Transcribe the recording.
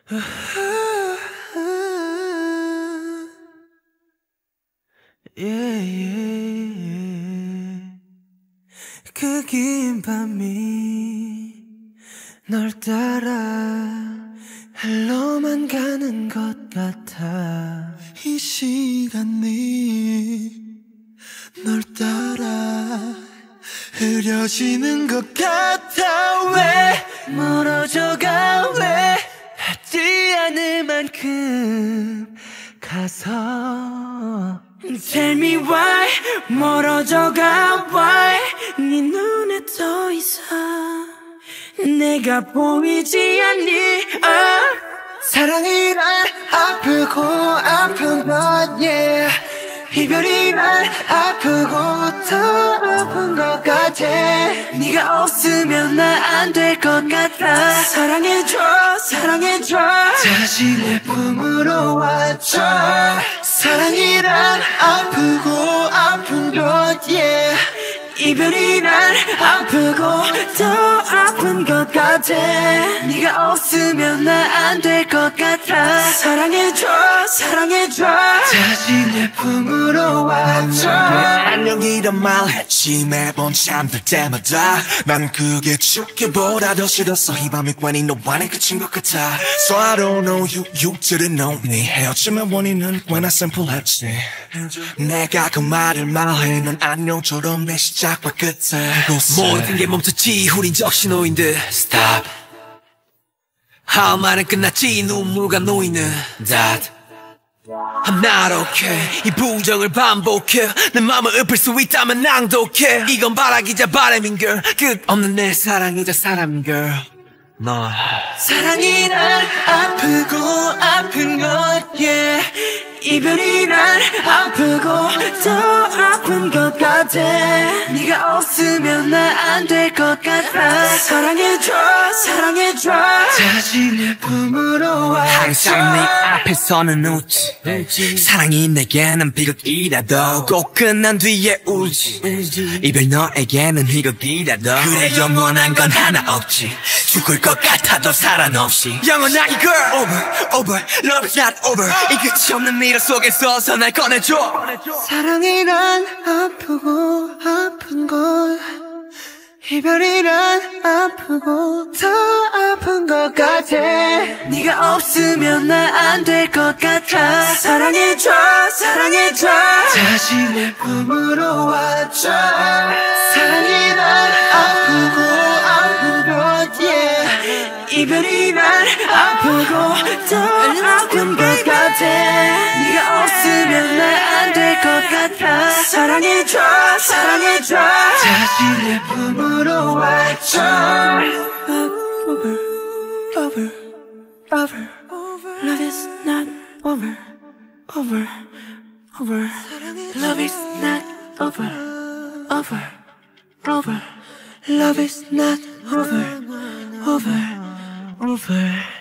그 긴 밤이 널 따라 흘러만 가는 것 같아. 이 시간이 널 따라 흐려지는 것 같아. 왜 멀어져가, 왜 하지 않을 만큼 가서 Tell me why 멀어져가, why 네 눈에 더 이상 내가 보이지 않니. 사랑이란 아프고 아픈 것, yeah. 이별이란 아프고 더 아픈 것 같아. 네가 없으면 나 안 될 것 같아. 사랑해줘, 사랑해줘. 다시 내 품으로 와줘. 사랑이란 아프고 아픈 것, yeah. 이별이란 아프고 더 아픈 것 같아. 네가 없으면 나 안 될 것 같아. 사랑해줘, 사랑해줘. 다시 내 품으로 와줘. 안녕이란 말 했지 매번 잠들 때마다. 난 그게 죽기보다 더 싫었어. 이 밤이 괜히 너와는 그친 것 같아. So I don't know you, you didn't know me. 헤어짐의 원인은 꽤나 심플했지. 내가 그 말을 말해 넌 안녕처럼 내 시작과 끝에 모든 게 멈췄지. 우린 적신호인 듯 Stop. 할 말은 끝났지. 눈물과 노이는 That I'm not okay. 이 부정을 반복해. 내 맘을 읊을 수 있다면 낭독해. 이건 바라기자 바람인 girl. 끝없는 내 사랑이자 사람인 girl. 너 사랑이란 아프고 아픈 것, yeah. 이별이란 아프고 더 아픈 것 같아. 네가 없으면 나 안 될 것 같아. 사랑해줘, 사랑해줘. 다시 내 품으로 와줘. 항상 네 앞에서는 웃지. 사랑이 내게는 비극이라도 꼭 끝난 뒤에 울지. 이별 너에게는 희극이라도 그래 영원한 건 하나 없지. 죽을 것 같아도 사랑 없이 영원하게 girl. Over, love is not over. 이 끝이 없는 미러 속에서 날 꺼내줘. 사랑이란 아프고 아픈 것, 이별이란 아프고 더 아픈 것 같아. 네가 없으면 나 안 될 것 같아. 사랑해줘, 사랑해줘. 다시 내 품으로 와줘. 사랑이란 아프고 아픈 것, yeah. 이별이란 아프고 더 아픈 것 같아. 네가 없으면 나 안 될 것 같아. 사랑해줘, 사랑해줘. 다시 내 품으로 와줘. Over, over, over, over. Love is not over, over, over. Love is not over, over, over. Love is not over, over, over.